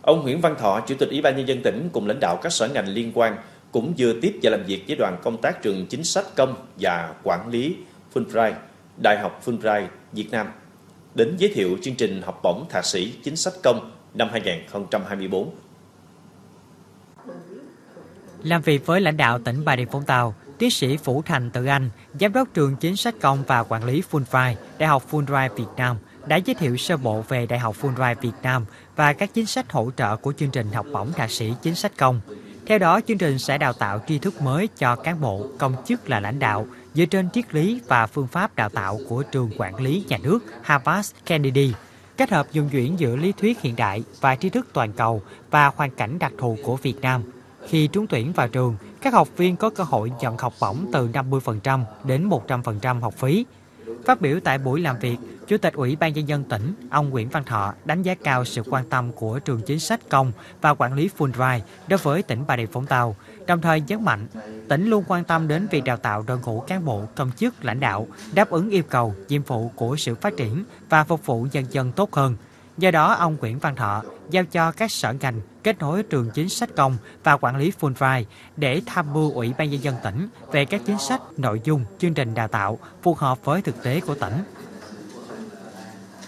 Ông Nguyễn Văn Thọ, Chủ tịch Ủy ban Nhân dân tỉnh cùng lãnh đạo các sở ngành liên quan cũng vừa tiếp và làm việc với đoàn công tác trường chính sách công và quản lý Fulbright, Đại học Fulbright Việt Nam, đến giới thiệu chương trình học bổng thạc sĩ chính sách công năm 2024. Làm việc với lãnh đạo tỉnh Bà Rịa Vũng Tàu, tiến sĩ Vũ Thành Tự Anh, Giám đốc trường chính sách công và quản lý Fulbright, Đại học Fulbright Việt Nam, đã giới thiệu sơ bộ về Đại học Fulbright Việt Nam và các chính sách hỗ trợ của chương trình học bổng thạc sĩ chính sách công. Theo đó, chương trình sẽ đào tạo tri thức mới cho cán bộ, công chức là lãnh đạo dựa trên triết lý và phương pháp đào tạo của trường quản lý nhà nước Harvard Kennedy, kết hợp dung chuyển giữa lý thuyết hiện đại và tri thức toàn cầu và hoàn cảnh đặc thù của Việt Nam. Khi trúng tuyển vào trường, các học viên có cơ hội nhận học bổng từ 50% đến 100% học phí. Phát biểu tại buổi làm việc, Chủ tịch Ủy ban Nhân dân tỉnh, ông Nguyễn Văn Thọ đánh giá cao sự quan tâm của trường chính sách công và quản lý Fulbright đối với tỉnh Bà Rịa Vũng Tàu, đồng thời nhấn mạnh tỉnh luôn quan tâm đến việc đào tạo đội ngũ cán bộ, công chức, lãnh đạo đáp ứng yêu cầu, nhiệm vụ của sự phát triển và phục vụ nhân dân tốt hơn. Do đó, ông Nguyễn Văn Thọ giao cho các sở ngành kết nối trường chính sách công và quản lý Fulbright để tham mưu Ủy ban Nhân dân tỉnh về các chính sách, nội dung, chương trình đào tạo phù hợp với thực tế của tỉnh.